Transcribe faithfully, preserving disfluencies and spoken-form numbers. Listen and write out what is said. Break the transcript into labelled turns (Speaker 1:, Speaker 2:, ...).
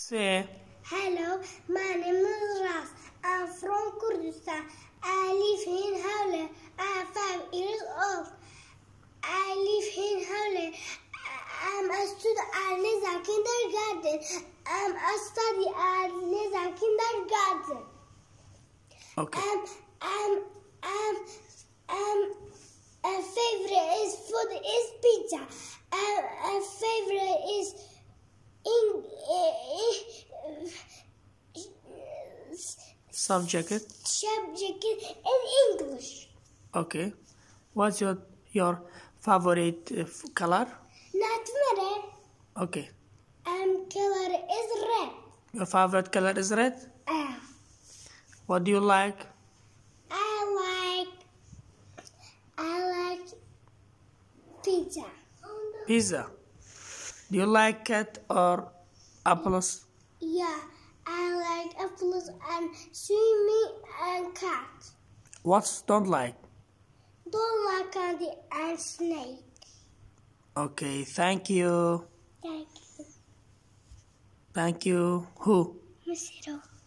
Speaker 1: Say,
Speaker 2: hello, my name is Ras. I'm from Kurdistan. I live in Hawle. I'm five years old. I live in Hawle. I'm a student at Nizam Kindergarten. I'm a study at Nizam Kindergarten.
Speaker 1: okay.
Speaker 2: Um, um, um, um, a favorite is food is pizza. Um, a favorite is in, uh,
Speaker 1: Subject.
Speaker 2: subject in English.
Speaker 1: Okay. What's your your favorite uh, f- color?
Speaker 2: Not matter.
Speaker 1: Okay.
Speaker 2: Um, color is red.
Speaker 1: Your favorite color is red.
Speaker 2: Uh,
Speaker 1: What do you like?
Speaker 2: I like. I like pizza.
Speaker 1: Pizza. Do you like cat or apples?
Speaker 2: Yeah, I like apples and swimming and cat.
Speaker 1: What don't like?
Speaker 2: Don't like candy and snake.
Speaker 1: Okay. Thank you.
Speaker 2: Thank you,
Speaker 1: Thank you. Who?
Speaker 2: Mister